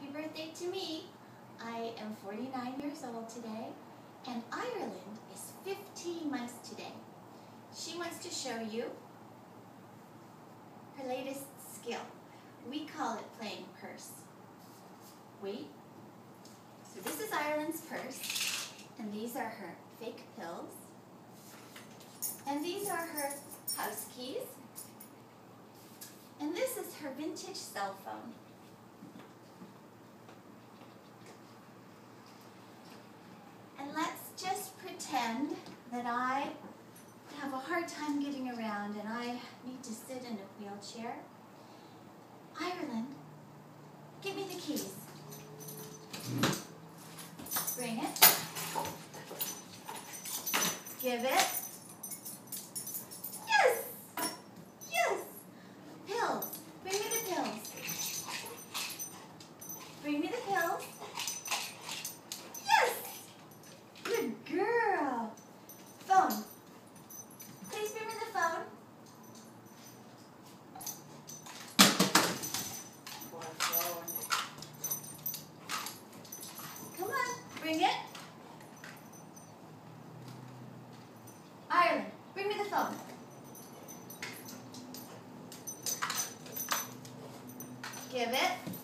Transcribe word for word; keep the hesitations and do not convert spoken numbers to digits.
Happy birthday to me. I am forty-nine years old today, and Ireland is fifteen months today. She wants to show you her latest skill. We call it playing purse. Wait. So this is Ireland's purse, and these are her fake pills. And these are her house keys. And this is her vintage cell phone. And let's just pretend that I have a hard time getting around and I need to sit in a wheelchair. Ireland, give me the keys. Bring it. Give it. Yes! Yes! Pills. Bring me the pills. Bring me the pills. Yes! Good girl. Phone. Please bring me the phone. Poor phone. Come on, bring it. Ireland, bring me the phone. Give it.